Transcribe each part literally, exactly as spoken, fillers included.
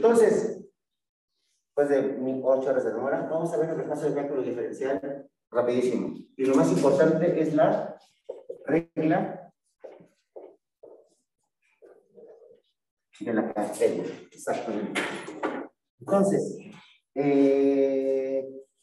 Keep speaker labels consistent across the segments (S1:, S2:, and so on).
S1: Entonces, después de ocho horas de demora, vamos a ver el repaso del cálculo diferencial rapidísimo. Y lo más importante es la regla de la cartela. Exactamente. Entonces, eh,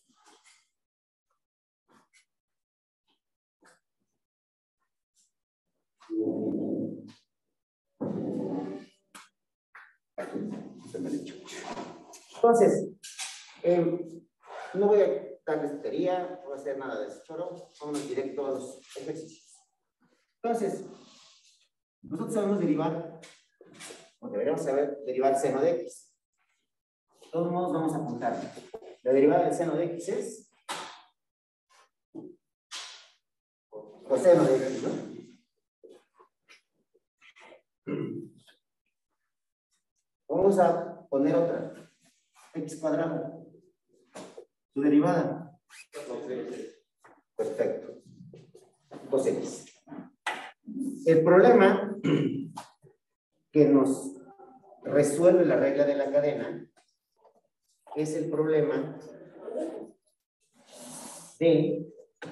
S1: entonces, eh, no voy a darles teoría, no voy a hacer nada de ese choro, vámonos directo a los ejercicios. Entonces, nosotros sabemos derivar, o deberíamos saber derivar seno de x. De todos modos, vamos a apuntar. La derivada del seno de x es coseno de x, ¿no? Vamos a poner otra. X cuadrado. Su derivada. Perfecto. dos x. El problema que nos resuelve la regla de la cadena es el problema de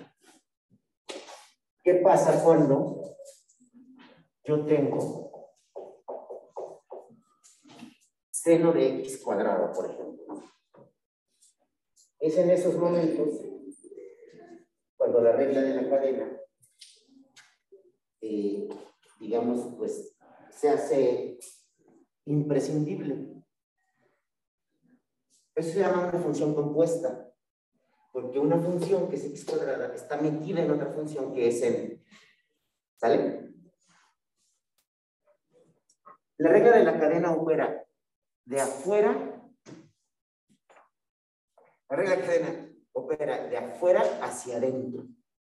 S1: qué pasa cuando yo tengo seno de x cuadrado, por ejemplo. Es en esos momentos cuando la regla de la cadena, eh, digamos, pues se hace imprescindible. Eso se llama una función compuesta, porque una función que es x cuadrada está metida en otra función que es n. ¿Sale? La regla de la cadena opera de afuera. La regla de la cadena opera de afuera hacia adentro.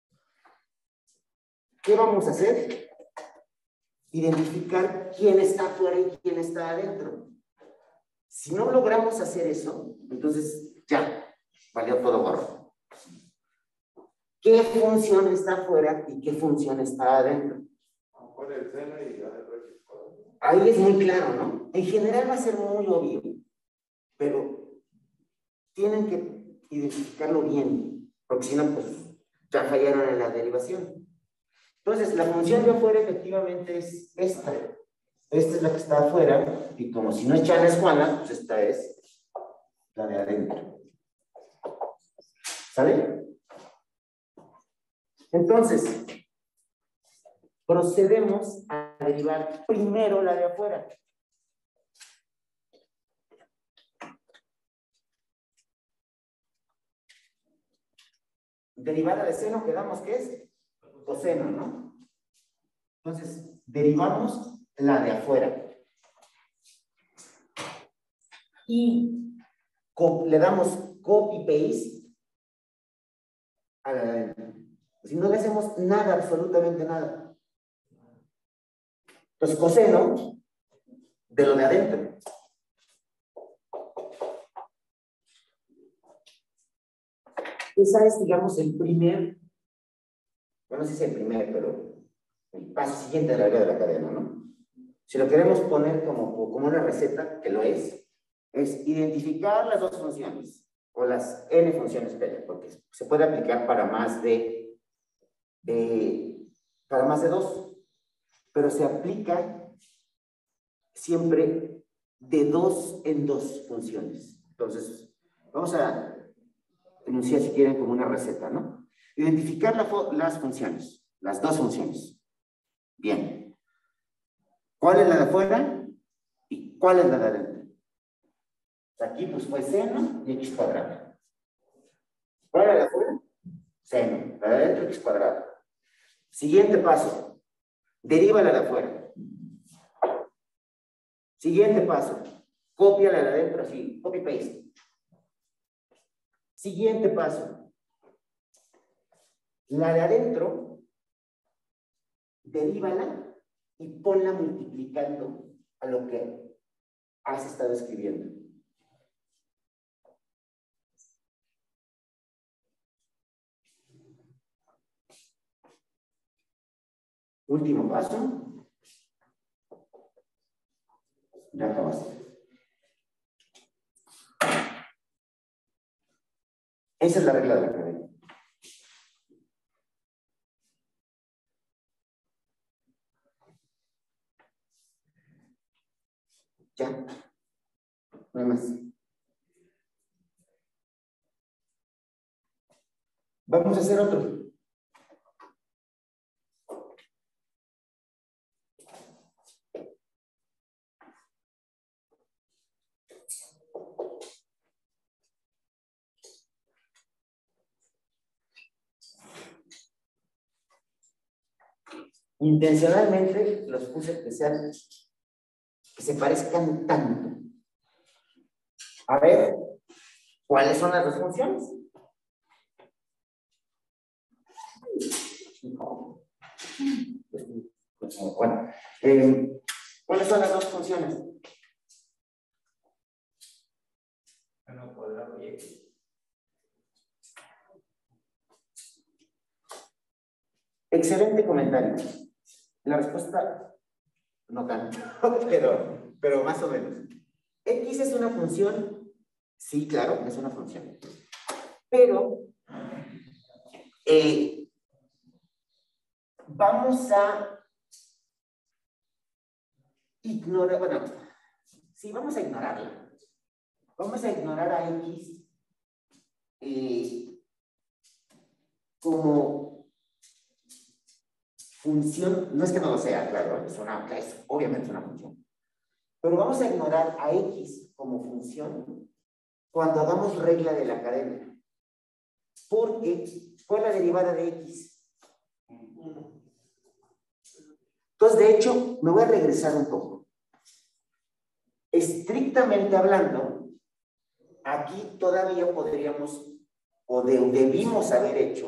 S1: ¿Qué vamos a hacer? Identificar quién está afuera y quién está adentro. Si no logramos hacer eso, entonces ya, valió todo gorro. ¿Qué función está afuera y qué función está adentro? Ahí es muy claro, ¿no? En general va a ser muy obvio, pero tienen que identificarlo bien, porque si no, pues ya fallaron en la derivación. Entonces, la función de afuera efectivamente es esta. Esta es la que está afuera, y como si no es Chana es Juana, pues esta es la de adentro. ¿Sale? Entonces, procedemos a derivar primero la de afuera. Derivada de seno, quedamos que es coseno, ¿no? Entonces, derivamos la de afuera. Y le damos copy-paste a la de adentro. Si no le hacemos nada, absolutamente nada. Entonces, coseno de lo de adentro. Esa es, digamos, el primer, bueno, no sé si es el primer, pero el paso siguiente de la regla de la cadena, ¿no? Si lo queremos poner como, como una receta, que lo es, es identificar las dos funciones, o las n funciones que haya, porque se puede aplicar para más de, de, para más de dos, pero se aplica siempre de dos en dos funciones. Entonces, vamos a enunciar, si quieren, como una receta, ¿no? Identificar la, las funciones, las dos funciones. Bien. ¿Cuál es la de afuera y cuál es la de adentro? Aquí pues fue seno y x cuadrado. ¿Cuál era la de afuera? Seno. La de adentro, x cuadrado. Siguiente paso. Deriva la de afuera. Siguiente paso. Copia la de adentro así. Copy paste. Siguiente paso. La de adentro, derívala y ponla multiplicando a lo que has estado escribiendo. Último paso. Ya acabaste. Esa es la regla de la cadena. Ya. No hay más. Vamos a hacer otro. Intencionalmente los puse que sean, que se parezcan tanto. A ver, ¿cuáles son las dos funciones? Bueno, eh, ¿cuáles son las dos funciones? Bueno, cuadrado y x. Excelente comentario. La respuesta no tanto, pero, pero más o menos. X es una función, sí, claro, es una función. Pero eh, vamos a ignorar, bueno, sí, vamos a ignorarla. Vamos a ignorar a X eh, como función, no es que no lo sea, claro, es, una, es obviamente una función. Pero vamos a ignorar a X como función cuando hagamos regla de la cadena. Porque, ¿cuál es la derivada de X? Entonces, de hecho, me voy a regresar un poco. Estrictamente hablando, aquí todavía podríamos, o de, debimos haber hecho,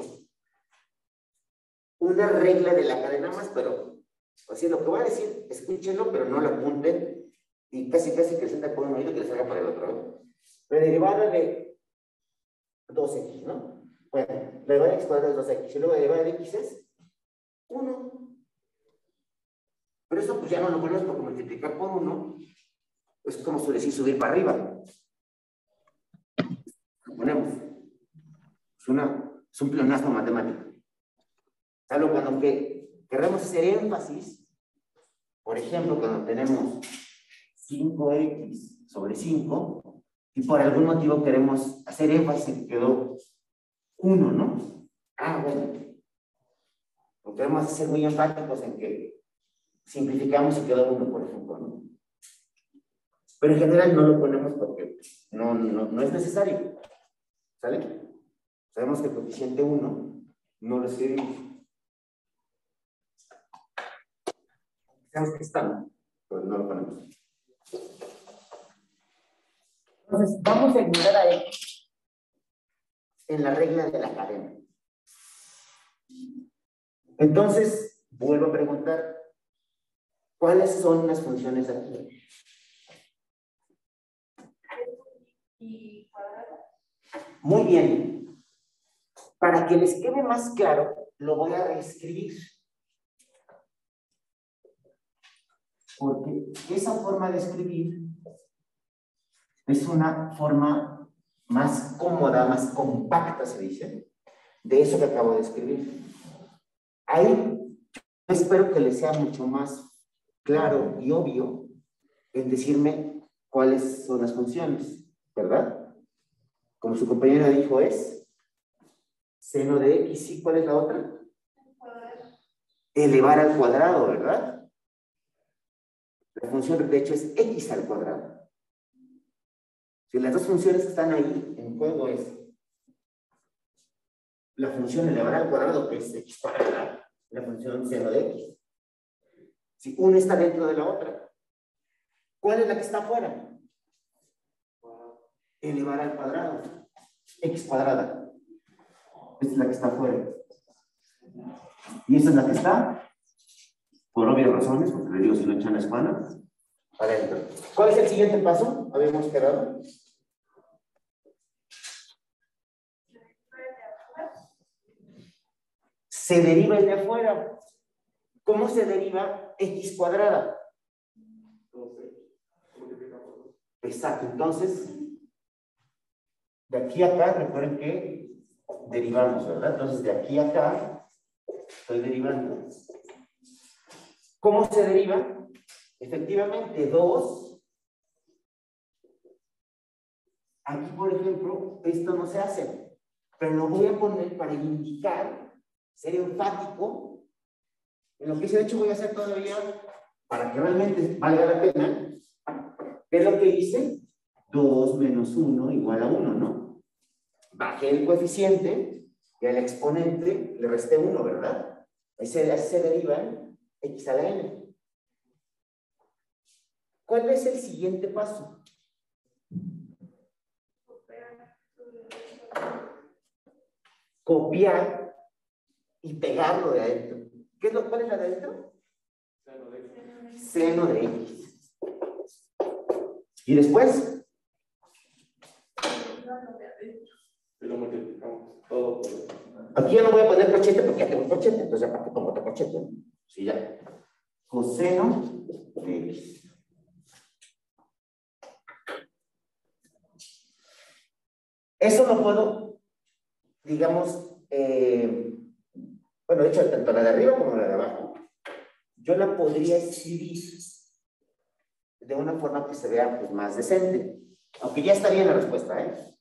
S1: una regla de la cadena más, pero, o sea, lo que voy a decir, escúchenlo, pero no lo apunten, y casi casi que le salga por un oído y que le salga por el otro, ¿no? La derivada de dos x, ¿no? Bueno, la derivada de x cuadrado es dos x, y luego la derivada de x es uno. Pero eso pues ya no lo ponemos porque multiplicar por uno es como suele decir subir para arriba. Lo ponemos. Es, una, es un pleonasmo matemático. Salvo cuando que queremos hacer énfasis, por ejemplo, cuando tenemos cinco x sobre cinco y por algún motivo queremos hacer énfasis en que quedó uno, ¿no? Ah, bueno. Lo queremos hacer muy enfáticos en que simplificamos y quedó uno, por ejemplo, ¿no? Pero en general no lo ponemos porque no, no, no es necesario. ¿Sale? Sabemos que el coeficiente uno no lo escribimos. Sabemos que está, ¿no? Pero no lo ponemos. Entonces, vamos a ignorar a X en la regla de la cadena. Entonces, vuelvo a preguntar, ¿cuáles son las funciones aquí? Muy bien. Para que les quede más claro, lo voy a reescribir. Porque esa forma de escribir es una forma más cómoda, más compacta, se dice, de eso que acabo de escribir. Ahí espero que les sea mucho más claro y obvio en decirme cuáles son las funciones, ¿verdad? Como su compañera dijo, es seno de X, ¿y cuál es la otra? Elevar al cuadrado, ¿verdad? La función, de hecho, es X al cuadrado. Si las dos funciones que están ahí en juego es la función elevar al cuadrado, que es X cuadrado, la función seno de X. Si una está dentro de la otra, ¿cuál es la que está afuera? Elevar al cuadrado, X cuadrada. Esta es la que está afuera. Y esta es la que está, por obvias razones, porque le digo si no echan la espada, adentro. ¿Cuál es el siguiente paso? Habíamos quedado. Se deriva el de afuera. ¿Cómo se deriva X cuadrada? Exacto. Entonces, de aquí a acá, recuerden que derivamos, ¿verdad? Entonces, de aquí a acá, estoy derivando. ¿Cómo se deriva? Efectivamente, dos. Aquí, por ejemplo, esto no se hace, pero lo voy a poner para indicar, ser enfático, en lo que hice. De hecho, voy a hacer todavía, para que realmente valga la pena, ¿qué es lo que hice? dos menos uno igual a uno, ¿no? Bajé el coeficiente y al exponente le resté uno, ¿verdad? Ahí se, se deriva x a la n. ¿Cuál es el siguiente paso? Copiar y pegarlo de adentro. ¿Qué es lo, ¿Cuál es la de adentro? Seno de x. Seno de x. Y después
S2: lo multiplicamos todo por...
S1: Aquí ya no voy a poner corchete porque ya tengo un corchete, entonces aparte pongo otro corchete. Sí, ya. Coseno de x. Eso lo puedo, digamos, eh, bueno, de hecho, tanto la de arriba como la de abajo, yo la podría escribir de una forma que se vea pues, más decente. Aunque ya estaría en la respuesta, ¿eh?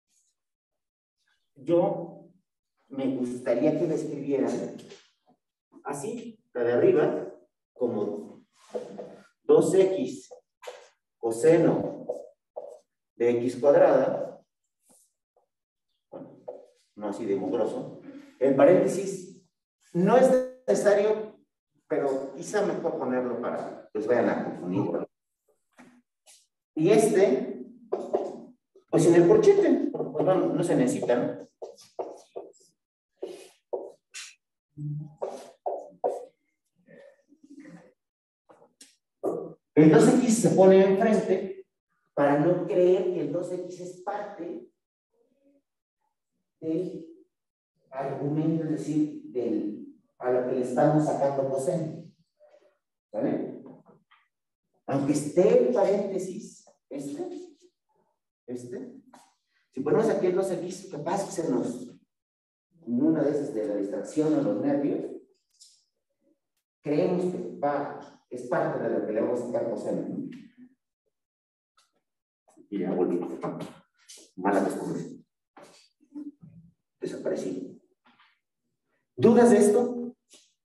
S1: Yo me gustaría que la escribieran así, la de arriba, como dos equis coseno de x cuadrada, bueno, no así de mugroso, en paréntesis, no es necesario, pero quizá mejor ponerlo para que les vayan a confundir. Y este, pues sin el corchete, pues no, no se necesita, ¿no? El dos equis se pone enfrente para no creer que el dos equis es parte del argumento, es decir, del, a lo que le estamos sacando coseno. ¿Vale? Aunque esté en paréntesis, este, este, si ponemos aquí el dos equis, capaz que se nos, como una de esas de la distracción o los nervios, creemos que va, es parte de lo que le vamos a sacar coseno. Y ya volví. Mala costumbre. Desaparecí. ¿Dudas de esto?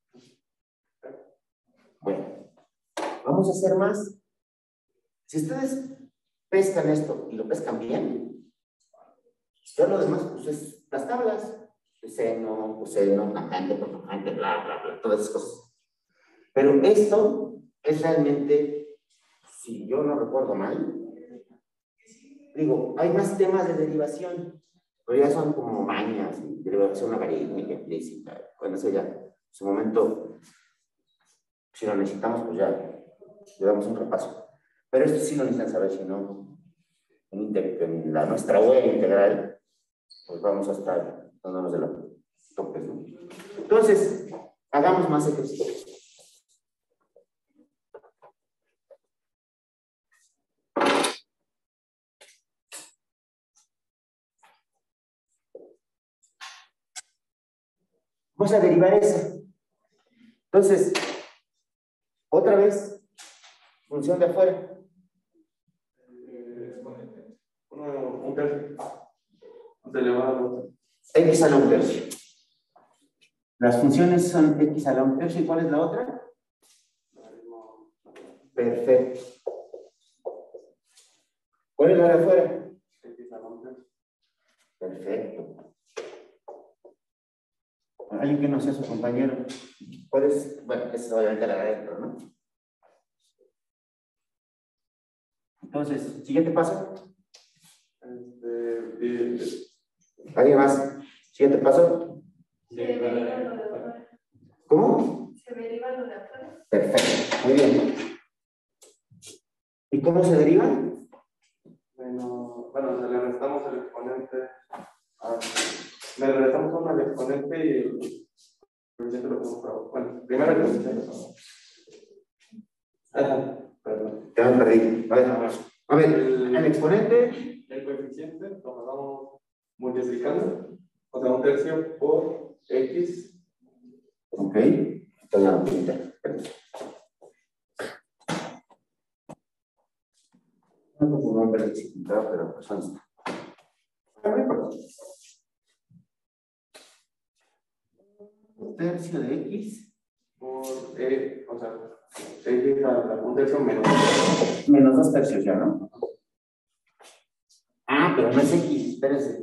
S1: Bueno, vamos a hacer más. Si ustedes pescan esto y lo pescan bien, ya lo demás, pues es las tablas. Seno, coseno, tangente, cotangente, bla, bla, bla, todas esas cosas. Pero esto es realmente, si yo no recuerdo mal, digo, hay más temas de derivación, pero ya son como mañas, derivación logarítmica, implícita. Bueno, eso ya, en su momento, si lo necesitamos, pues ya le damos un repaso. Pero esto sí lo necesitan saber, si no, en, en la nuestra web integral, pues vamos a estar dándonos de los topes, ¿no? Entonces, hagamos más ejercicios. Vamos a derivar esa. Entonces, otra vez, función de afuera.
S2: Eh, uno, un tercio. Elevado al otro.
S1: X a la un tercio. Las funciones son x a la un tercio. ¿Y cuál es la otra? Perfecto. ¿Cuál es la de afuera?
S2: X a la un tercio.
S1: Perfecto. Alguien que no sea su compañero. ¿Cuál es? Bueno, esa es obviamente la de adentro, ¿no? Entonces, siguiente paso.
S2: Este, y,
S1: ¿Alguien más? Siguiente paso.
S3: Se deriva lo de afuera.
S1: ¿Cómo?
S3: Se deriva lo de afuera.
S1: Perfecto. Muy bien. ¿Y cómo se deriva?
S2: bueno, bueno, le restamos el exponente. A, le restamos uno al exponente y el coeficiente lo ponemos para abajo. Bueno, primero el coeficiente. Ajá, perdón.
S1: Ya me perdí. A ver, a ver, el, el exponente.
S2: El coeficiente lo vamos multiplicando O sea, un tercio por X.
S1: Ok. Estoy a la pinta. No me puedo ver el significado, pero pues son. Un tercio de X.
S2: Por E, o sea, X a la, un tercio menos.
S1: Menos dos tercios ya, ¿no? Ah, pero no es X, espérense.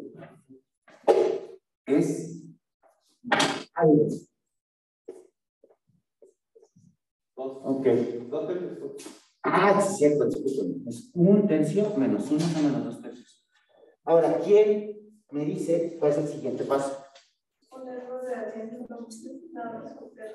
S1: Es. Ay,
S2: Dos.
S1: ok.
S2: Dos tercios.
S1: Ah, sí, es cierto, discúlpenme. Es un tercio menos uno son menos dos tercios. Ahora, ¿quién me dice cuál es el siguiente paso?
S3: Un error de asiento, nada más copiar.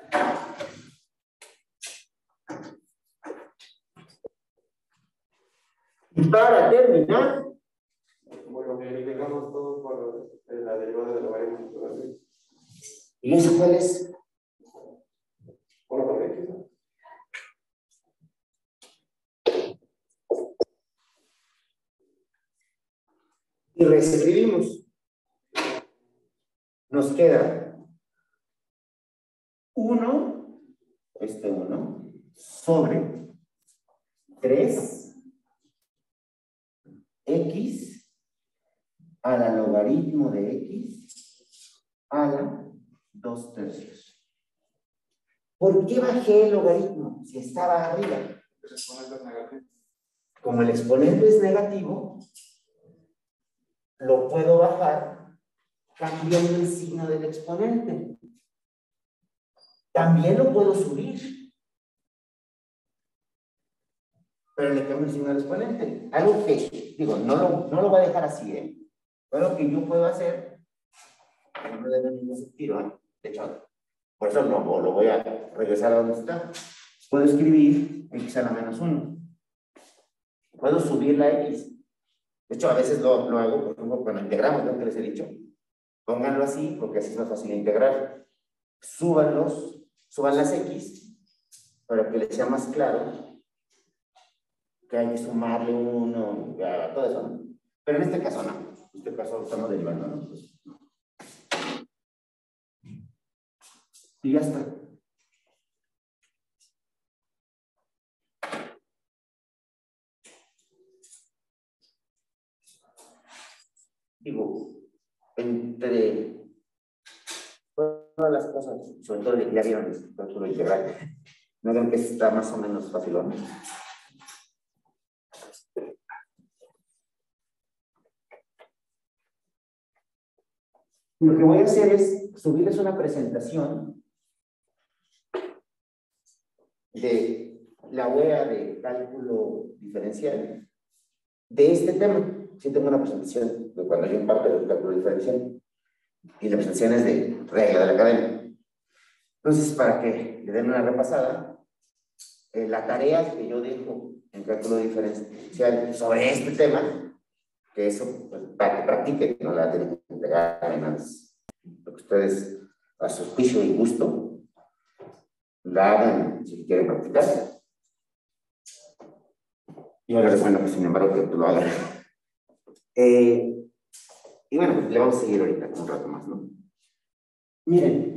S1: Y para terminar,
S2: Bueno, verificamos todo por la derivada de la variable.
S1: ¿y eso cuál es?
S2: Bueno, por X, ¿no?
S1: Y reescribimos. Nos queda uno, este uno, sobre tres X a la logaritmo de X a la dos tercios. ¿Por qué bajé el logaritmo si estaba arriba?
S2: El exponente es negativo.
S1: Como el exponente es negativo, lo puedo bajar cambiando el signo del exponente. También lo puedo subir, pero le cambio el signo del exponente. Algo que, digo, no lo, no lo voy a dejar así, ¿eh? Algo que yo puedo hacer, no le doy ningún sentido, ¿eh? De hecho, por eso no, lo voy a regresar a donde está. Puedo escribir X a la menos uno. Puedo subir la X. De hecho, a veces lo, lo hago, por ejemplo, cuando integramos, lo que les he dicho. Pónganlo así, porque así es más fácil integrar. Súbanlos, suban las X, para que les sea más claro que hay que sumarle uno, ya, todo eso, ¿no? Pero en este caso no. En este caso estamos derivando, ¿no? Pues, no. Y ya está. Digo, entre todas las cosas, sobre todo de que ya vieron el cálculo integral, no creo que está más o menos fácil, ¿no? Lo que voy a hacer es subirles una presentación de la U E A de cálculo diferencial de este tema. Sí tengo una presentación de cuando yo imparto el cálculo diferencial y la presentación es de regla de la academia. Entonces, para que le den una repasada, eh, la tarea que yo dejo en cálculo diferencial sobre este tema, que eso, pues, para que practiquen, no la tienen que entregar en las, lo que ustedes a su juicio y gusto la hagan si quieren practicar. Y ahora les bueno, pues, sin embargo, que tú lo hagas. Eh, y bueno, pues, le vamos a seguir ahorita un rato más, ¿no? Miren.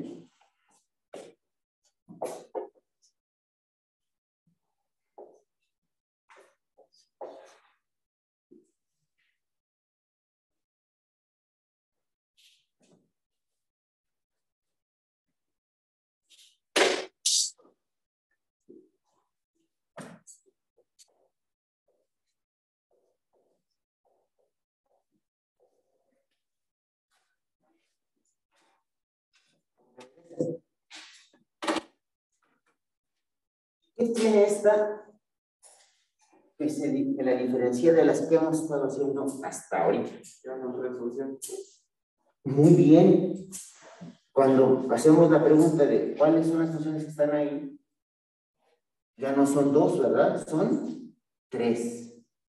S1: ¿Qué tiene esta que, se, que la diferencia de las que hemos estado haciendo hasta ahorita? Muy bien. Cuando hacemos la pregunta de cuáles son las funciones que están ahí, ya no son dos, ¿verdad? Son tres.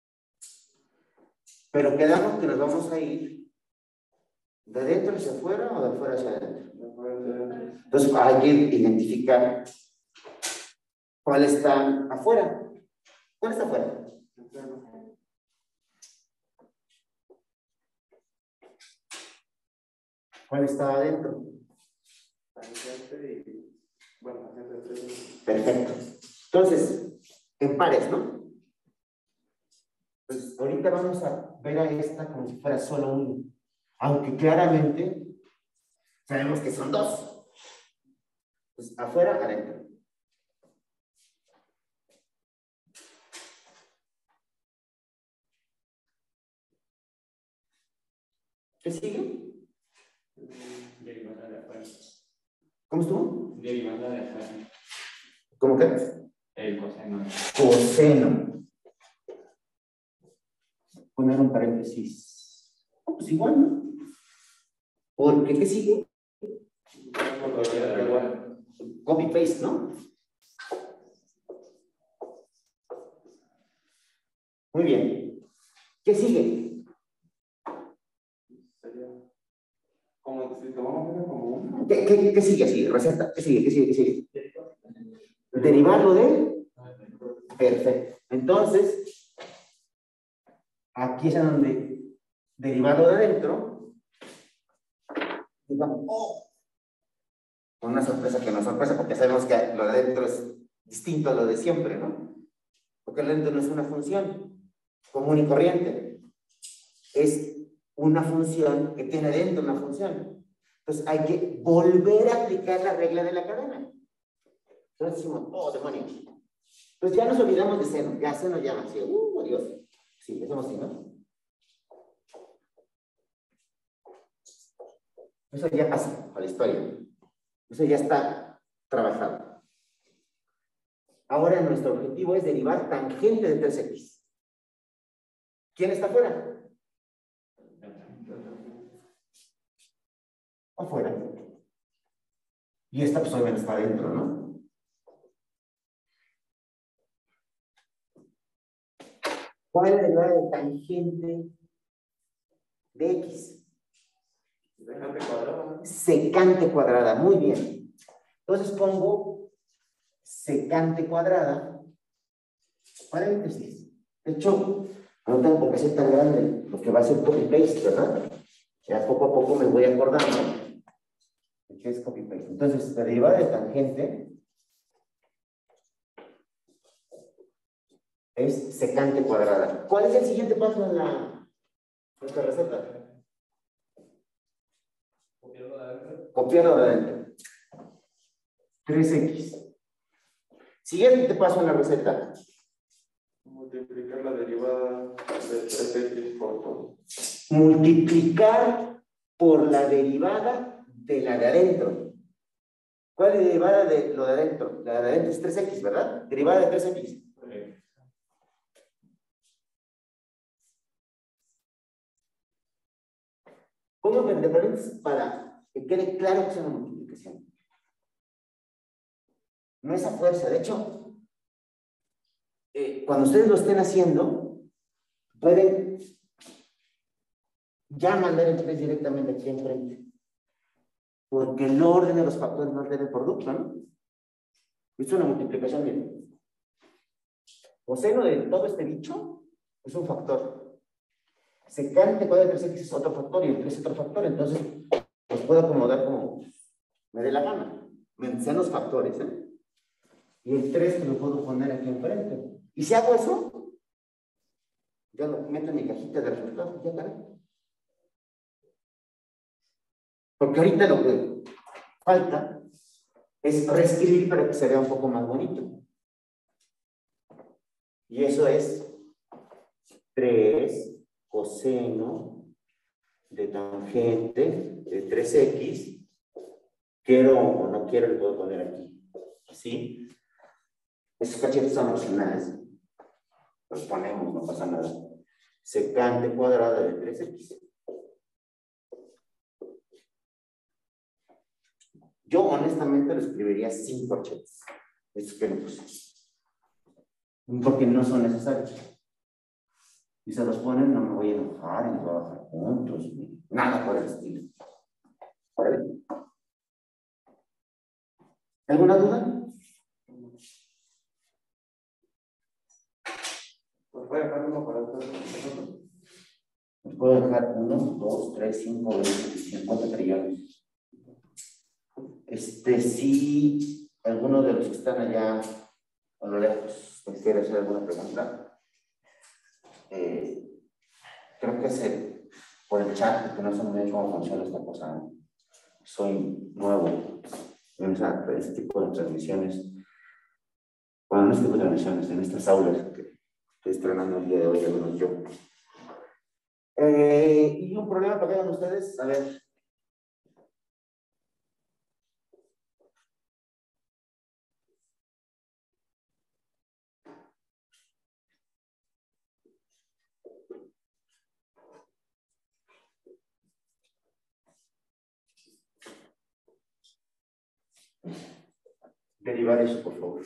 S1: Pero quedamos que nos vamos a ir de dentro hacia afuera o de afuera hacia adentro. Entonces hay que identificar cuál está afuera. ¿Cuál está afuera? ¿Cuál estaba adentro?
S2: Tangente y, bueno, tangente de tres.
S1: Perfecto. Entonces, en pares, ¿no? Pues ahorita vamos a ver a esta como si fuera solo uno. Aunque claramente sabemos que son dos. Pues afuera, adentro. ¿Qué sigue?
S4: Derivada de afuera.
S1: ¿Cómo estuvo?
S4: Derivada de afuera.
S1: ¿Cómo qué?
S4: El coseno.
S1: Coseno. Poner un paréntesis. Oh, pues igual, ¿no? Porque, ¿qué sigue? Copy-paste, ¿no? Muy bien. ¿Qué sigue?
S2: Sería como si tomamos como un.
S1: ¿Qué, qué, qué sigue así? Receta. ¿Qué sigue? ¿Qué sigue? ¿Qué sigue? Derivarlo de. Perfecto. Entonces, aquí es en donde derivarlo de adentro. Digamos, oh, con una sorpresa que no es sorpresa, porque sabemos que lo de adentro es distinto a lo de siempre, ¿no? Porque lo de adentro no es una función común y corriente. Es una función que tiene dentro una función. Entonces hay que volver a aplicar la regla de la cadena. Entonces decimos, oh, demonios. Entonces ya nos olvidamos de seno. Ya seno ya así, uh, Dios. Sí, hacemos así, ¿no? Eso ya pasa a la historia. Eso ya está trabajado. Ahora nuestro objetivo es derivar tangente de tres equis. ¿Quién está afuera? Afuera. Y esta pues obviamente está adentro, ¿no? ¿Cuál es la derivada de tangente de X?
S2: Secante cuadrada.
S1: Secante cuadrada, muy bien. Entonces pongo secante cuadrada, paréntesis. De hecho, no tengo por qué ser tan grande, lo que va a ser copy-paste, ¿verdad? Ya poco a poco me voy acordando de qué es copy-paste. Entonces, la derivada de tangente es secante cuadrada. ¿Cuál es el siguiente paso en la nuestra receta?
S4: Copiarlo de adentro.
S1: Copiarlo de adentro. tres equis. Siguiente paso en la receta.
S2: Multiplicar la derivada de tres equis por dos.
S1: Multiplicar por la derivada de la de adentro. ¿Cuál es la derivada de lo de adentro? La de adentro es tres equis, ¿verdad? Derivada de tres equis. Pongo entre paréntesis para que quede claro que es una multiplicación. No es a fuerza. De hecho, eh, cuando ustedes lo estén haciendo, pueden ya mandar el tres directamente aquí enfrente. Porque el orden de los factores no altera el producto, ¿no? Es una multiplicación, miren. Coseno de todo este bicho es un factor. Secante cuadrada de tres equis es otro factor y el tres es otro factor. Entonces, los puedo acomodar como me dé la gana. Me sean los factores, ¿eh? Y el tres lo puedo poner aquí enfrente. Y si hago eso, ya lo meto en mi cajita de resultados. Ya caray. Porque ahorita lo que falta es reescribir para que se vea un poco más bonito. Y eso es tres coseno de tangente de tres equis. Quiero o no quiero, le puedo poner aquí. Así. Esos cachetes son opcionales. Los ponemos, no pasa nada. Secante cuadrada de tres equis. Yo honestamente lo escribiría sin corchetes. Estos que le puse. Porque no son necesarios. Si se los ponen, no me voy a enojar y voy a bajar puntos. Nada por el estilo. ¿Vale? ¿Alguna duda?
S2: Pues voy a dejar uno para otro.
S1: puedo dejar uno, dos, tres, cinco, veinte, cincuenta trillones. Este, si alguno de los que están allá a lo lejos me quiere hacer alguna pregunta, eh, creo que es el, por el chat, porque no sé muy bien cómo funciona esta cosa, ¿no? Soy nuevo en, esa, en este tipo de transmisiones. Bueno, en este tipo de transmisiones, en estas aulas que estoy estrenando el día de hoy, al menos yo. Eh, y un problema que tengan ustedes, a ver. Derivar eso, por favor.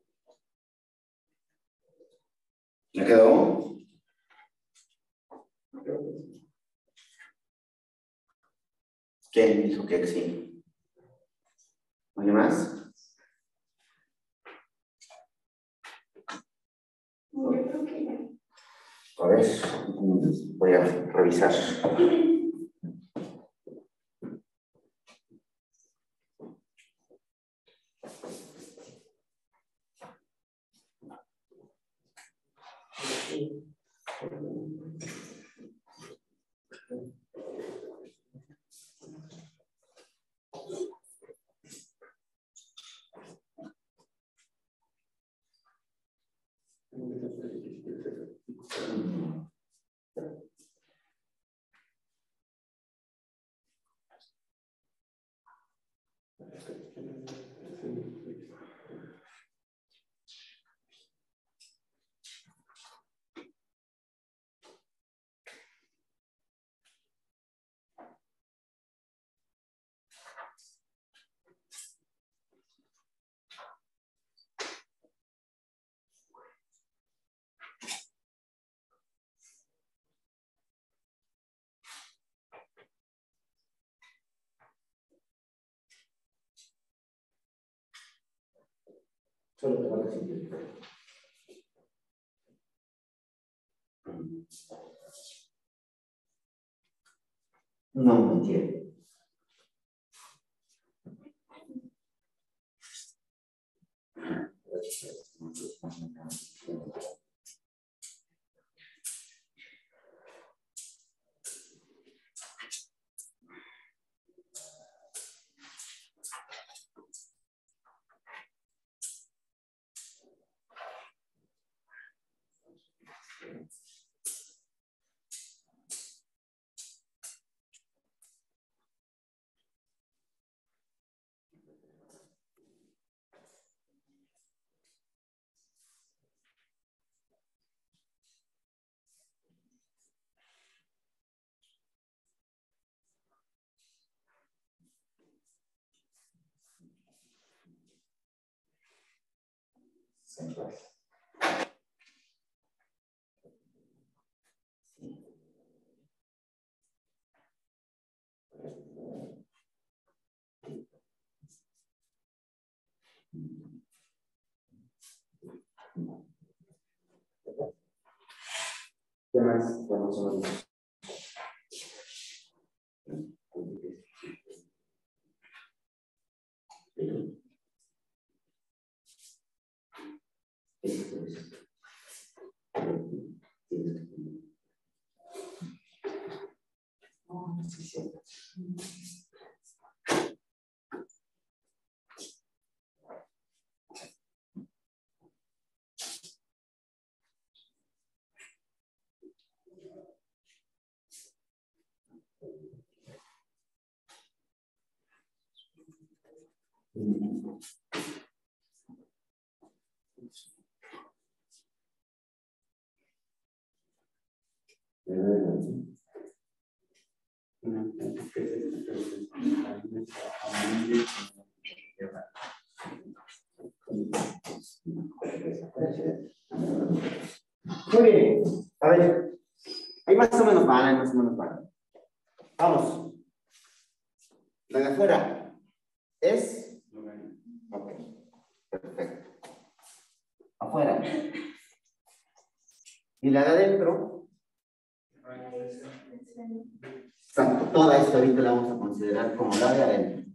S1: ¿Ya quedó? ¿Quién dijo que sí? ¿Alguien más?
S3: Yo creo que ya.
S1: A ver, voy a revisar. Solo te falta simplificar. No me entiendo. ¿Qué más? Vamos a ver. Muy bien, a ver, ahí más o menos van, ahí más o menos van. Vamos. La de afuera es. Ok, perfecto. Afuera. Y la de adentro. Exacto, toda esta ahorita la vamos a considerar como la de adentro.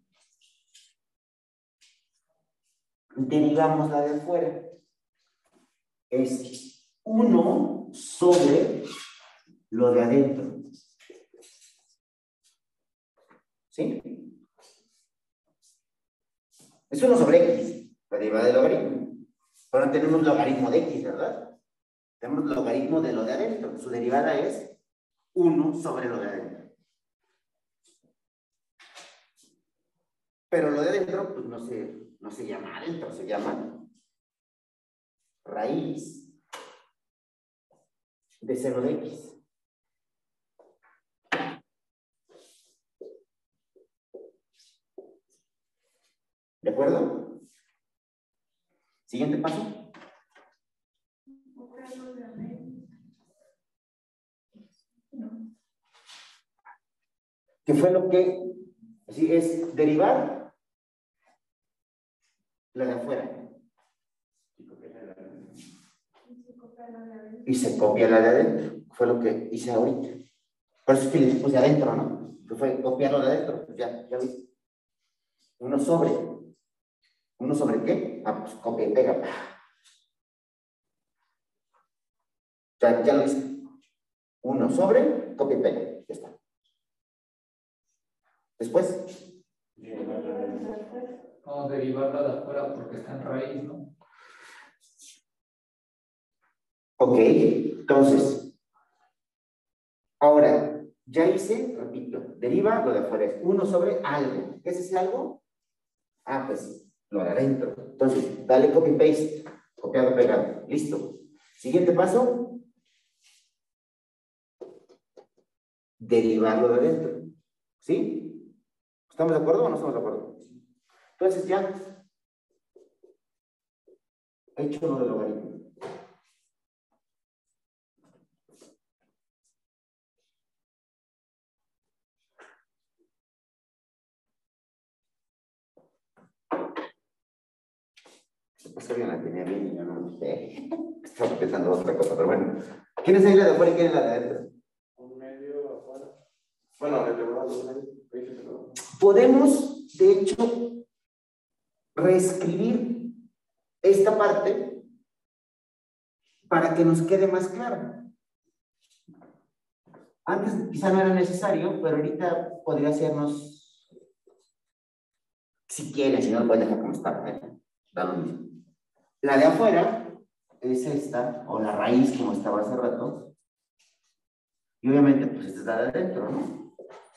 S1: Derivamos la de afuera. Es uno sobre lo de adentro. ¿Sí? Es uno sobre X, la derivada del logaritmo. Pero tenemos logaritmo de X, ¿verdad? Tenemos logaritmo de lo de adentro. Su derivada es uno sobre lo de adentro. Pero lo de adentro, pues no se, no se llama adentro, se llama raíz de seno de X. ¿De acuerdo? Siguiente paso. Que fue lo que, así es, derivar la de afuera. Y se copia la de adentro. Fue lo que hice ahorita. Por eso es que les puse adentro, ¿no? Que fue copiarlo de adentro. Pues ya, ya viste. Uno sobre. ¿Uno sobre qué? Ah, pues copia y pega. Ya, ya lo hice. Uno sobre, copia y pega. Ya está. Después.
S4: Vamos a derivarla de afuera porque está en raíz, ¿no?
S1: Ok, entonces. Ahora, ya hice, repito, deriva lo de afuera. Es uno sobre algo. ¿Qué es ese algo? Ah, pues lo de adentro. Entonces, dale copy paste. Copiado, pegado. Listo. Siguiente paso. Derivarlo de adentro. ¿Sí? ¿Estamos de acuerdo o no estamos de acuerdo? Entonces ya he hecho lo del logaritmo. Pues alguien la tenía bien y yo no lo sé. Estaba pensando otra cosa, pero bueno. ¿Quién es ahí la de afuera y quién es la de adentro?
S2: Un medio afuera. Bueno, le tengo dos medios.
S1: Podemos, de hecho, reescribir esta parte para que nos quede más claro. Antes quizá no era necesario, pero ahorita podría hacernos, si quieren, si no lo pueden dejar como está, ¿eh? Da lo mismo. La de afuera es esta, o la raíz, como estaba hace rato. Y obviamente, pues esta es la de adentro, ¿no?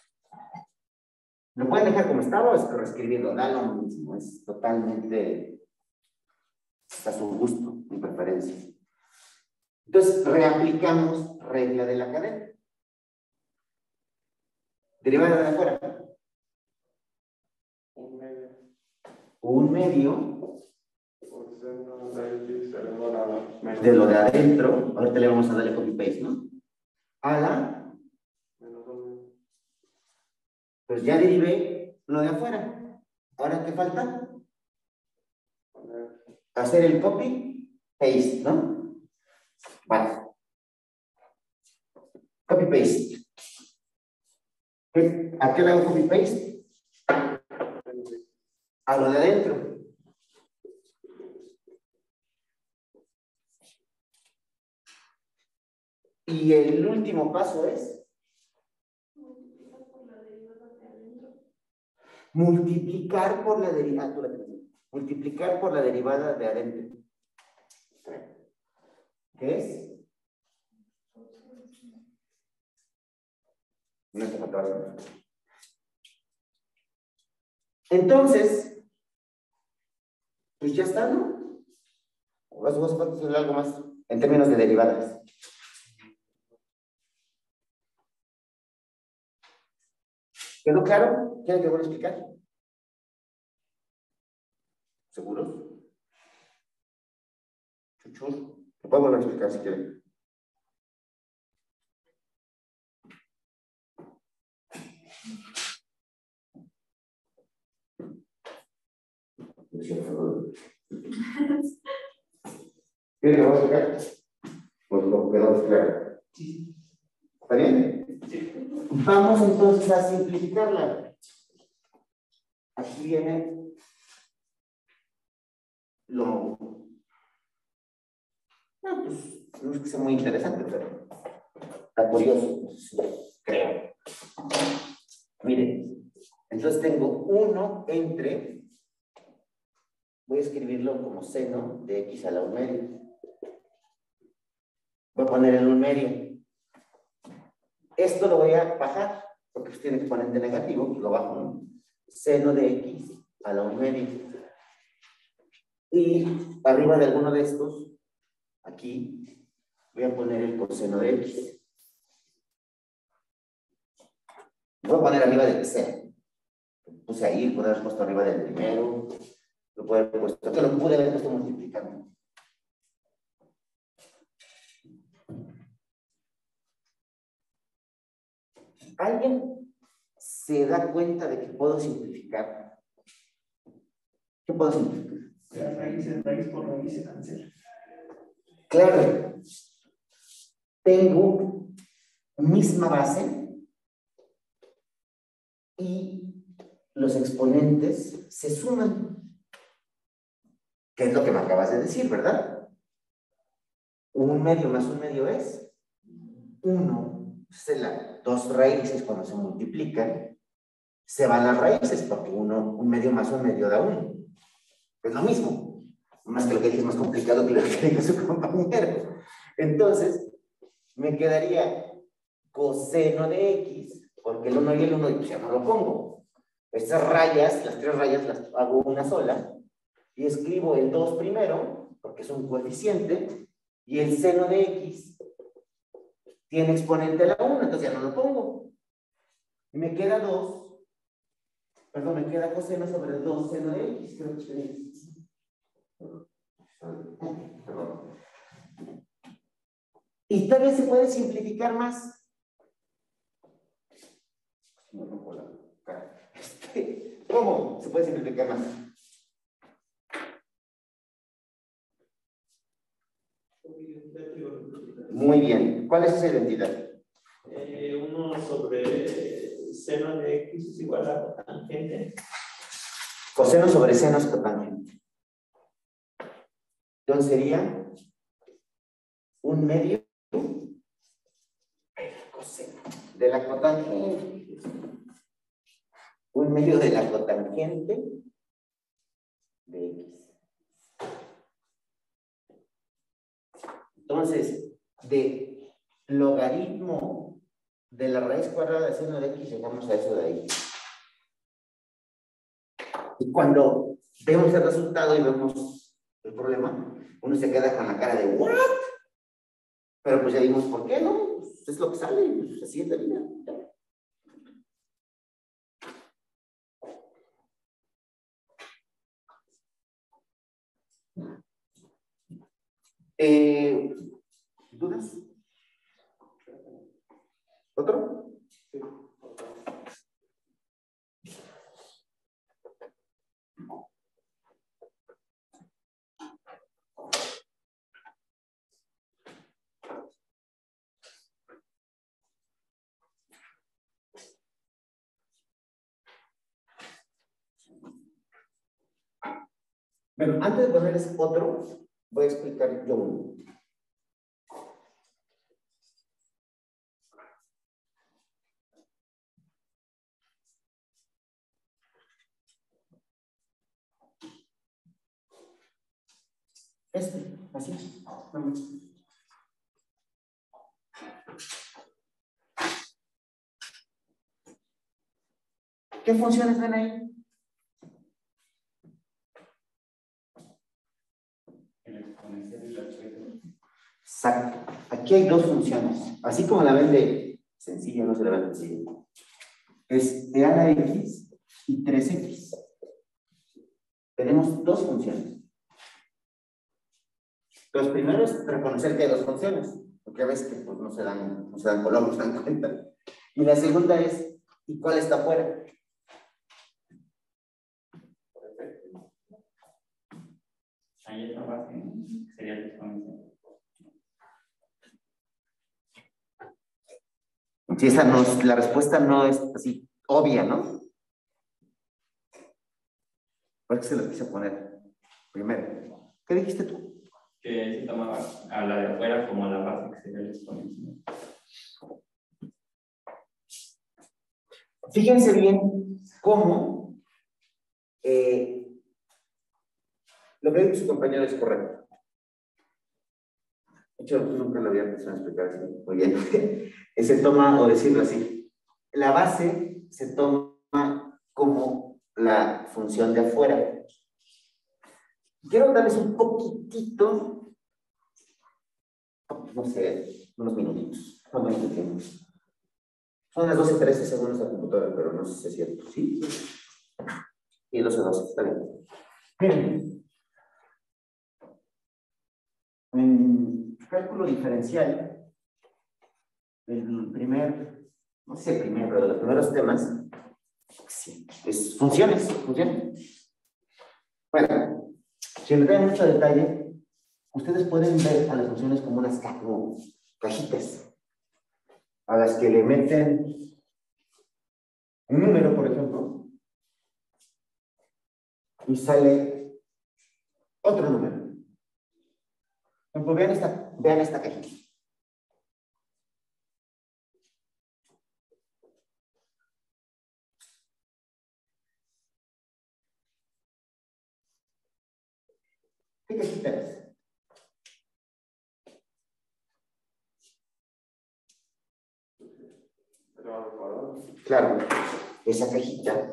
S1: Lo pueden dejar como estaba o es que reescribirlo, da lo mismo, es totalmente a su gusto, mi preferencia. Entonces, reaplicamos regla de la cadena. Derivada de afuera.
S2: Un medio.
S1: Un medio
S2: Por seno de X elevado a la menos.
S1: de lo de adentro. Ahorita le vamos a darle copy paste, ¿no? A la.
S2: Menos un.
S1: Pues ya derivé lo de afuera. ¿Ahora qué falta?
S2: Poner.
S1: Hacer el copy paste, ¿no? Vale. Copy paste. ¿A qué le hago copy paste? A lo de adentro. Y el último paso es multiplicar por la derivada. Ah, tú la tienes. Multiplicar por la derivada de adentro. ¿Qué es? No te faltaba. Entonces, pues ya está, ¿no? ¿Vas a hacer algo más en términos de derivadas? ¿Quedó claro? ¿Quieren que vuelva a explicar? ¿Seguros? Chuchur. Lo puedo volver a explicar si quieren. ¿Quieren que lo voy a explicar? Pues lo quedó claro. ¿Está bien? Sí. Vamos entonces a simplificarla. Aquí viene lo... No, pues, no es que sea muy interesante, pero está curioso, creo. Miren, entonces tengo uno entre, voy a escribirlo como seno de x a la un medio. Voy a poner el un medio. Esto lo voy a bajar, porque pues tiene exponente negativo, pues lo bajo, ¿no? Seno de x a la un medio. Y arriba de alguno de estos, aquí, voy a poner el coseno de x. Voy a poner arriba del que sea. Puse ahí, pude haber puesto arriba del primero. Lo pude haber puesto, que lo pude haber puesto multiplicando. ¿Alguien se da cuenta de que puedo simplificar? ¿Qué puedo simplificar?
S5: La raíz es raíz por raíz se cancela.
S1: Claro. Tengo misma base y los exponentes se suman. ¿Qué es lo que me acabas de decir, verdad? Un medio más un medio es uno. La, dos raíces cuando se multiplican, se van las raíces, porque uno, un medio más un medio da uno. Es lo mismo. Más que lo que dije es más complicado que lo que dijo su compañero. Entonces, me quedaría coseno de X, porque el uno y el uno pues ya no lo pongo. Estas rayas, las tres rayas las hago una sola, y escribo el dos primero, porque es un coeficiente, y el seno de X tiene exponente a la uno, entonces ya no lo pongo. Y me queda dos, perdón, me queda coseno sobre el dos seno de X, creo que tenéis. Perdón. Y tal vez se puede simplificar más. ¿Cómo se puede simplificar más? Muy bien. ¿Cuál es esa identidad?
S5: Eh, uno sobre seno de X es igual a cotangente.
S1: Coseno sobre seno es cotangente. Entonces sería un medio coseno de la cotangente. Un medio de la cotangente de X. Entonces, de logaritmo de la raíz cuadrada de seno de X, llegamos a eso de ahí. Y cuando vemos el resultado y vemos el problema, uno se queda con la cara de ¿what? Pero pues ya dimos, ¿por qué no? Pues es lo que sale, pues así es la vida. Eh, ¿Dudas? ¿Otro? Sí. Bueno, antes de ponerles otro, voy a explicar yo uno. Este, así. ¿Qué funciones ven ahí? Exacto. Aquí hay dos funciones. Así como la ven de sencilla, no se la ven sencilla. Es e a la X y tres X. Tenemos dos funciones. Entonces, primero es reconocer que hay dos funciones, porque a veces que, pues, no se dan, no se dan color, no se dan cuenta. Y la segunda es, ¿y cuál está afuera?
S6: Ahí está base, sería el exponencial.
S1: Si esa no, la respuesta no es así obvia, ¿no? ¿Por qué se lo quise poner primero? ¿Qué dijiste tú?
S6: Que se tomaba a la de afuera como la base, que sería el exponencial.
S1: Fíjense bien cómo eh, lo que dice su compañero es correcto. De hecho, nunca lo había pensado en explicar así. Muy bien. Se toma, o decirlo así, la base se toma como la función de afuera. Quiero darles un poquitito, no sé, unos minutitos. ¿Cuánto minutos tiempo? Son las doce trece segundos la computadora, pero no sé si es cierto. ¿Sí? Y doce doce, está bien. Miren. En cálculo diferencial, el primer, no es el primero de los primeros temas, sí, es funciones, funciones. Bueno, si le dan mucho detalle, ustedes pueden ver a las funciones como unas ca como cajitas, a las que le meten un número, por ejemplo, y sale otro número. Por ejemplo, vean esta, vean esta cajita. ¿Qué cajita es? Claro, esa cajita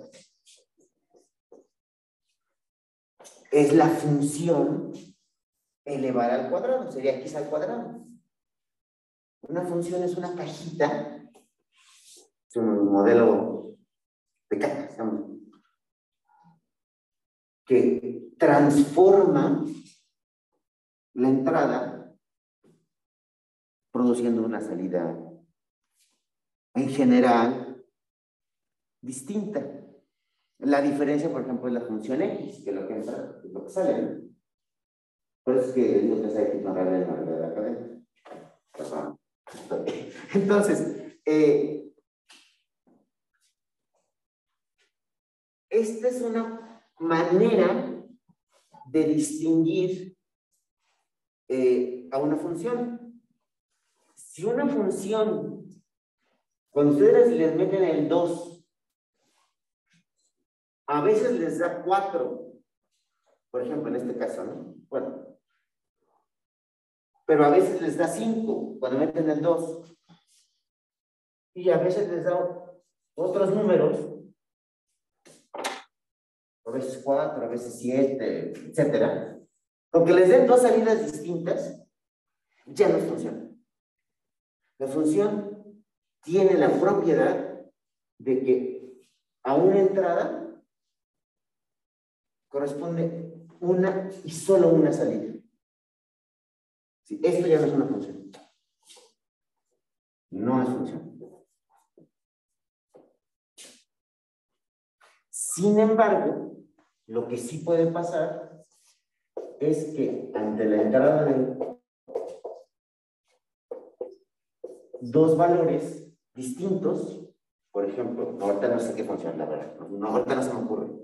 S1: es la función elevar al cuadrado, sería x al cuadrado. Una función es una cajita, es un modelo de caja, digamos, que transforma la entrada produciendo una salida en general distinta. La diferencia, por ejemplo, es la función x, que es lo que entra, es lo que sale, ¿no? Por eso es que digo que hay que ignorar el nombre de la cadena. Perdón. Entonces, eh, esta es una manera de distinguir eh, a una función. Si una función, cuando ustedes les meten el dos, a veces les da cuatro, por ejemplo, en este caso, ¿no? Bueno, pero a veces les da cinco cuando meten el dos, y a veces les da otros números, a veces cuatro, a veces siete, etcétera. Aunque les den dos salidas distintas, ya no funciona. La función tiene la propiedad de que a una entrada corresponde una y solo una salida. Sí, esto ya no es una función. No es función. Sin embargo, lo que sí puede pasar es que ante la entrada de dos valores distintos, por ejemplo, ahorita no sé qué función, la verdad, no, ahorita no se me ocurre.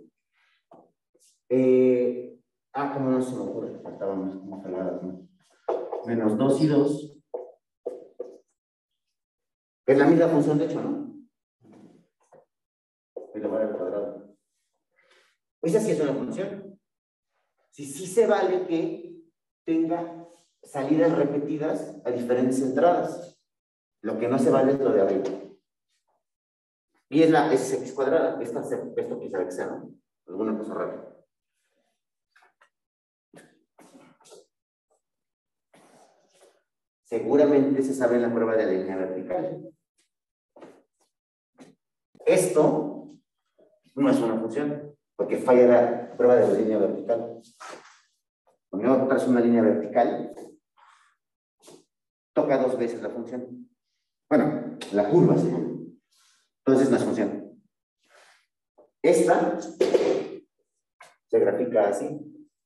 S1: Eh, ah, como no se me ocurre, faltábamos como jaladas, ¿no? Menos dos y dos. Es la misma función, de hecho, ¿no? Elevar al cuadrado. Esa sí es una función. Sí, sí se vale que tenga salidas repetidas a diferentes entradas. Lo que no se vale es lo de arriba. Y es la es x cuadrada. Esta, esto que sabe que sea, ¿no? Alguna cosa rara. Seguramente se sabe en la prueba de la línea vertical. Esto no es una función, porque falla la prueba de la línea vertical. Cuando yo trazo una línea vertical, toca dos veces la función. Bueno, la curva se llama. Entonces no es función. Esta se grafica así.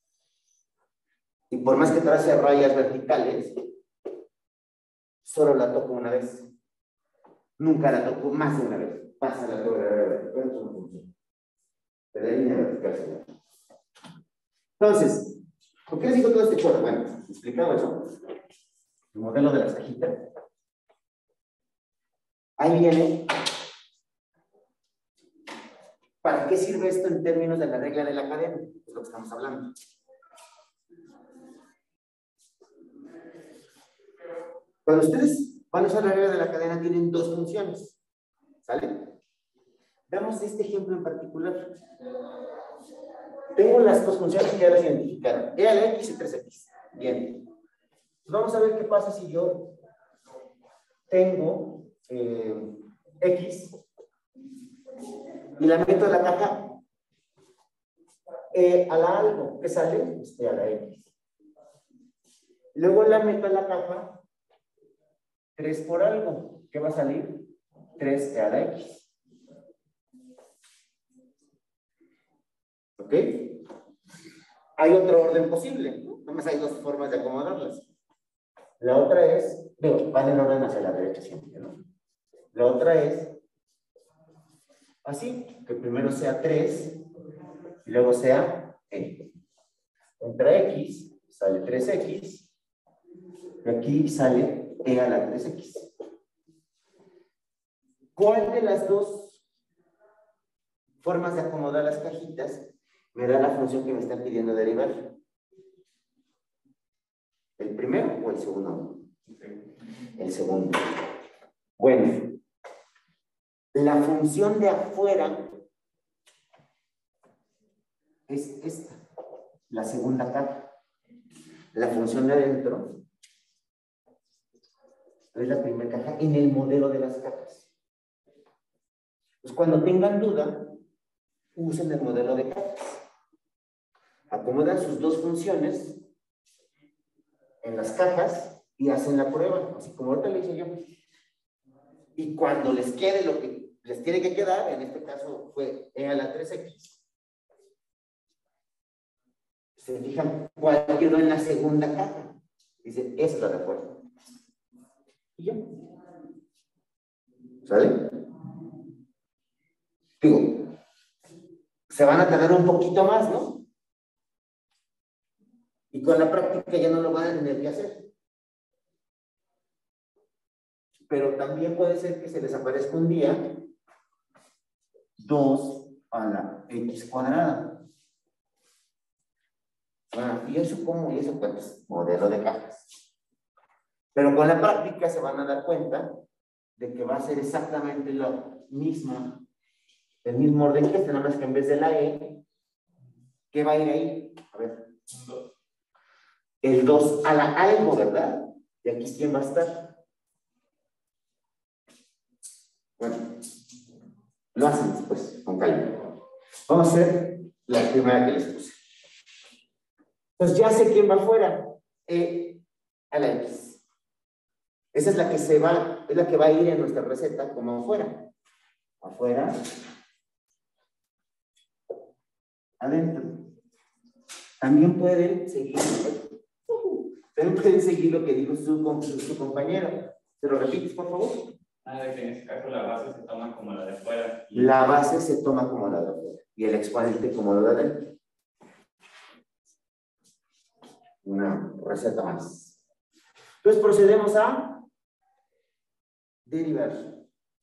S1: Y por más que trace rayas verticales, solo la toco una vez. Nunca la toco más de una vez. Pasa la curva vertical, es una función. De la línea vertical se llama. Entonces, ¿por qué les digo todo este chorro? Bueno, explicado eso. El modelo de las cajitas. Ahí viene. ¿Para qué sirve esto en términos de la regla de la cadena? Es lo que estamos hablando. Cuando ustedes van a usar la regla de la cadena, tienen dos funciones. ¿Sale? Veamos este ejemplo en particular. Tengo las dos funciones que ya las identificaron. E a la X y tres X. Bien. Vamos a ver qué pasa si yo tengo eh, X y la meto en la caja E a la algo. ¿Qué sale? Este a la X. Luego la meto en la caja tres por algo. ¿Qué va a salir? tres e a la X. ¿Ok? Hay otro orden posible, ¿no? Nada más hay dos formas de acomodarlas. La otra es, digo, van en orden hacia la derecha siempre, ¿no? La otra es así, que primero sea tres y luego sea E. Entra X, sale tres X, y aquí sale E a la tres X. ¿Cuál de las dos formas de acomodar las cajitas me da la función que me están pidiendo derivar? ¿El primero o el segundo? El segundo. Bueno, la función de afuera es esta, la segunda caja. La función de adentro es la primera caja en el modelo de las cajas. Pues cuando tengan duda, usen el modelo de cajas. Acomodan sus dos funciones en las cajas y hacen la prueba, así como ahorita le hice yo. Y cuando les quede lo que les tiene que quedar, en este caso fue E a la tres X, se fijan cuál quedó en la segunda caja. Dice, esa es la de afuera. Y ya. ¿Sale? Digo, se van a tardar un poquito más, ¿no? Y con la práctica ya no lo van a tener que hacer. Pero también puede ser que se les aparezca un día dos a la X cuadrada. Bueno, ¿y eso cómo? ¿Y eso pues? Modelo de cajas. Pero con la práctica se van a dar cuenta de que va a ser exactamente la misma, el mismo orden que este, nada más que en vez de la E, ¿qué va a ir ahí? A ver. El dos a la algo, ¿verdad? ¿Y aquí quién va a estar? Bueno, lo hacen después, con calma. Vamos a hacer la primera que les puse. Entonces ya sé quién va afuera. E a la X. Esa es la que se va, es la que va a ir en nuestra receta como afuera. Afuera. Adentro. También pueden seguir, también pueden seguir lo que dijo su, su, su compañero. ¿Se lo repites, por favor?
S6: Ah, de que en este caso la base se toma como la de afuera. Y...
S1: La base se toma como la de afuera y el exponente como la de adentro. Una receta más. Entonces procedemos a derivar.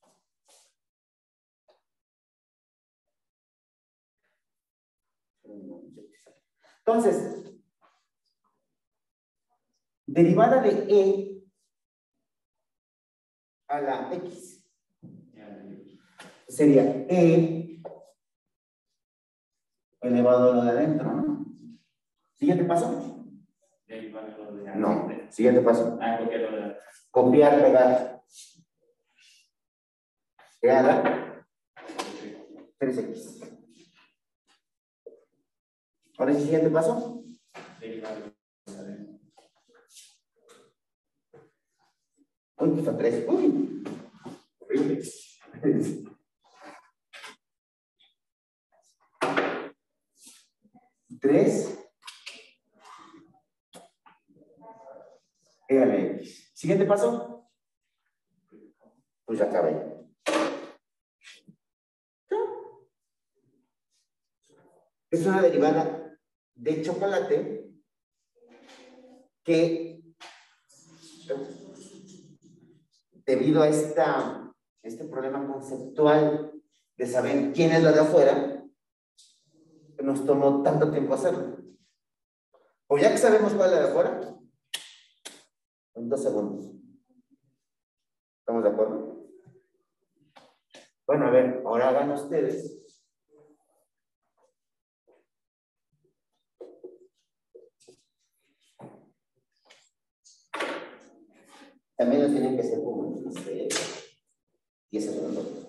S1: Entonces, derivada de E a la X sería E elevado a lo de adentro, ¿no? Siguiente paso. No, siguiente paso.
S6: Ah, copiar lo de
S1: copiar, pegar. E a la tres X. Ahora el siguiente paso. Uy, está tres. Uy. Horrible. tres. E a la X. Siguiente paso. Pues ya acabé. Es una derivada de chocolate que, debido a esta, este problema conceptual de saber quién es la de afuera, nos tomó tanto tiempo hacerlo. O ya que sabemos cuál es la de afuera, en dos segundos. ¿Estamos de acuerdo? Bueno, a ver, ahora hagan ustedes. También nos tienen que ser como no sé, diez segundos.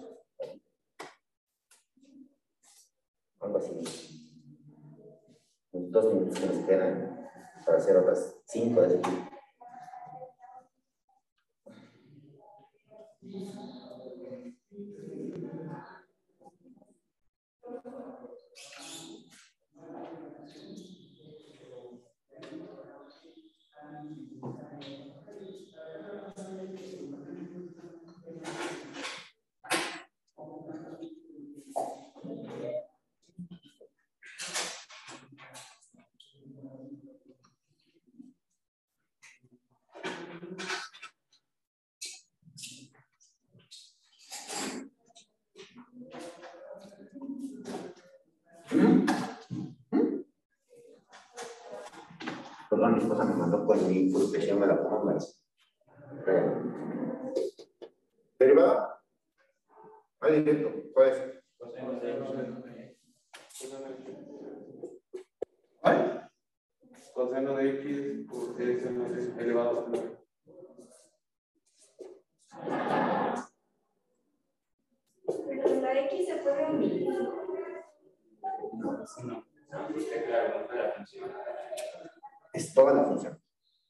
S1: Algo así. Dos minutos que nos quedan para hacer otras cinco de aquí. Perdón, mi esposa me mandó con mi frustración, me la pongo más. ¿Derivada? Ahí directo, ¿cuál es? ¿Cuál?
S2: Coseno de X por X elevado a nueve.
S3: Pero la X se puede omitir.
S1: No,
S6: No, claro, no fue la función.
S1: es toda la función.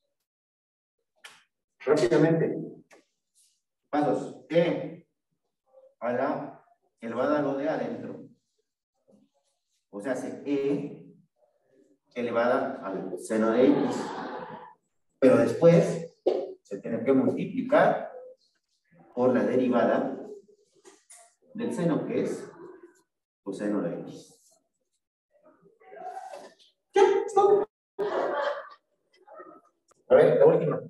S1: Rápidamente. Pasos. E a la elevada a lo de adentro. O sea, hace E elevada al seno de X. Pero después se tiene que multiplicar por la derivada del seno, que es coseno de X. Ya, es todo. A ver, la última.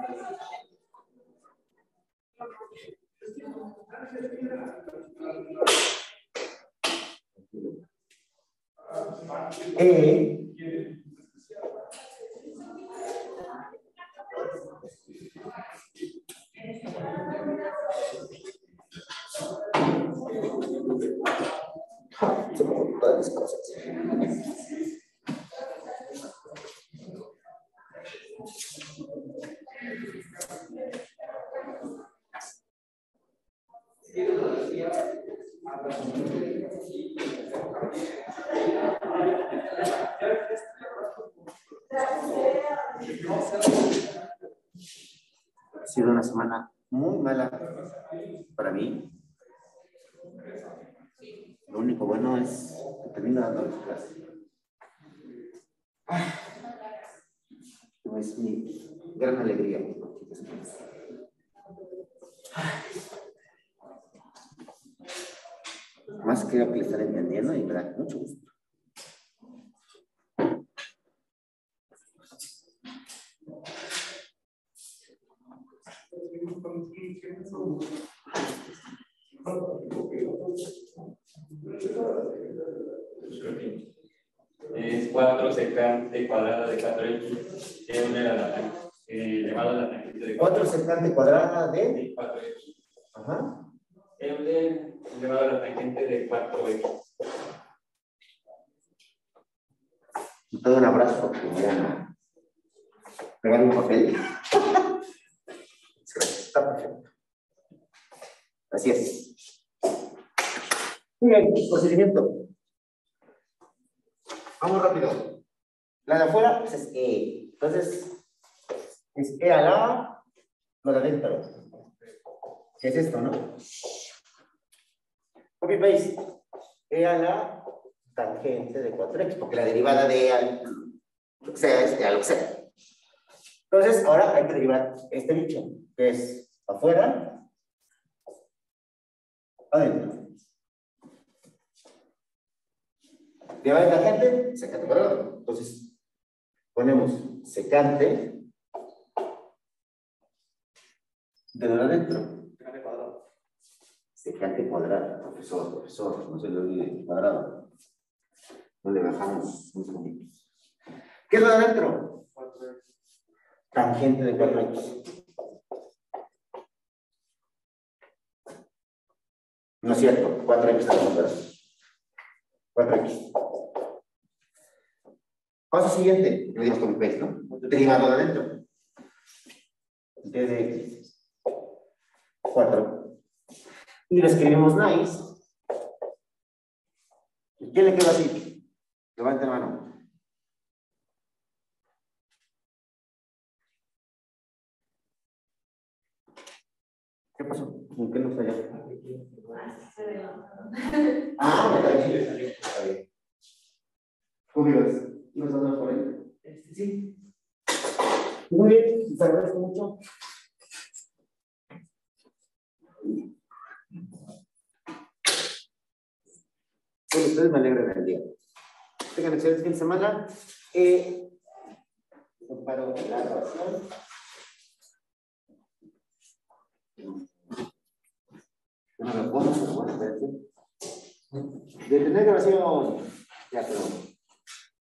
S1: E Ja, se me ocurren todas las cosas. Ha sido una semana muy mala para mí. Lo único bueno es que termino dando las clases. Ah, es mi gran alegría. Más creo que le están entendiendo y me da mucho gusto.
S6: Es cuatro secante cuadrada de cuatro X elevado a la tangente de
S1: cuatro secante cuadrada de
S6: cuatro X.
S1: Ajá.
S6: Elevado a la tangente de cuatro X.
S1: Y todo un abrazo porque me van a pegar un papel. Está perfecto. Así es. Muy bien, procedimiento. Vamos rápido. La de afuera pues es E. Entonces, es E a la, lo de adentro. ¿Qué es esto, no? Copy paste. E a la tangente de cuatro X, porque la derivada de E a lo que sea es E a lo que sea. Entonces, ahora hay que derivar este bicho, que es afuera, adentro. Derivada de tangente, secante cuadrado. Entonces, ponemos secante de lo de adentro.
S2: Secante cuadrado.
S1: Secante cuadrado, profesor, profesor, no se le olvide, cuadrado. No le bajamos unos puntitos. ¿Qué es lo de adentro? Tangente de cuatro X. No es cierto, cuatro X está cuadrado. cuatro X. Paso siguiente, le dimos copy paste, ¿no? Derivado de adentro. D de X. cuatro. Y lo escribimos nice. ¿Quién le quedó así? Levante la mano. ¿Qué pasó? ¿En qué nos falló? Ah, me está Está bien. ¿Cómo ibas? ¿Ibas a hablar por ahí? Sí. Muy bien, les agradezco mucho. Bueno, ustedes me alegran el día. Tengan excelente fin de semana. Eh, comparo la grabación. No me lo pongo, pero bueno, espérate. Detener grabación. Ya quedó.